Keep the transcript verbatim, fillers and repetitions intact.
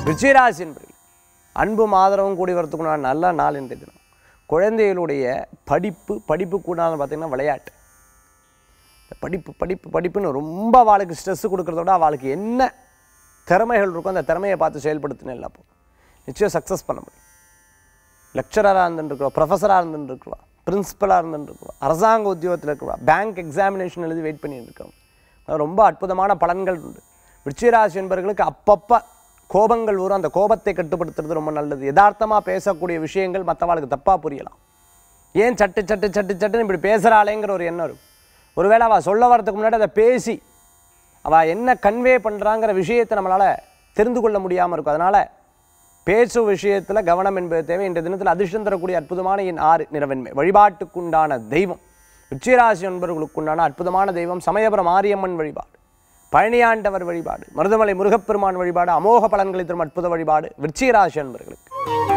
விருச்சிகராசி என்பவர்கள் அன்பும் ஆதரவும் கூடி வரத்துக்குள்ள நல்ல நாள் இன்றைய தினம். குழந்தைகளுடைய படிப்பு படிப்பு கூடாது பார்த்தீங்கன்னா விளையாட்டு. இந்த படிப்பு படிப்பு படிப்புன்னு ரொம்ப அவளுக்கு ஸ்ட்ரெஸ் கொடுக்கறத விட அவளுக்கு என்ன திறமைகள் இருக்கோ அந்த திறமையை பார்த்து செயல்படுத்தினே இல்லை. அப்போ நிச்சயம் சக்ஸஸ் பண்ண முடியும். லெக்சரராக இருந்துருக்குறோம், ப்ரொஃபஸராக இருந்துருக்குறோம், பிரின்சிபலாக இருந்துருக்குறோம், அரசாங்க உத்தியோகத்தில் இருக்கிறோம், பேங்க் எக்ஸாமினேஷன் எழுதி வெயிட் பண்ணிட்டு இருக்கோம். ரொம்ப அற்புதமான பலன்கள் உண்டு. விருச்சிகராசி என்பவர்களுக்கு அப்பப்போ கோபங்கள் வரும். அந்த கோபத்தை கட்டுப்படுத்துறது ரொம்ப நல்லது. யதார்த்தமாக பேசக்கூடிய விஷயங்கள் மற்றவாளுக்கு தப்பாக புரியலாம். ஏன் சட்டு சட்டு சட்டு சட்டுன்னு இப்படி பேசுகிறாளேங்கிற ஒரு எண்ணம் இருக்கும். ஒருவேளை அவள் சொல்ல வரதுக்கு முன்னாடி அதை பேசி அவள் என்ன கன்வே பண்ணுறாங்கிற விஷயத்தை நம்மளால் தெரிந்து கொள்ள முடியாமல் இருக்கும். அதனால் பேசும் விஷயத்தில் கவனம் என்பது தேவை. இன்றைய தினத்தில் அதிர்ஷ்டம் தரக்கூடிய அற்புதமான என் ஆறு நிறவெண்மை. வழிபாட்டுக்குண்டான தெய்வம் விருச்சிகராசி என்பவர்களுக்குண்டான அற்புதமான தெய்வம் சமயபுரம் மாரியம்மன் வழிபாடு, பழனியாண்டவர் வழிபாடு, மருதமலை முருகப்பெருமான் வழிபாடு அமோக பலன்களை தரும் அற்புத வழிபாடு விருச்சிகராசி என்பவர்களுக்கு.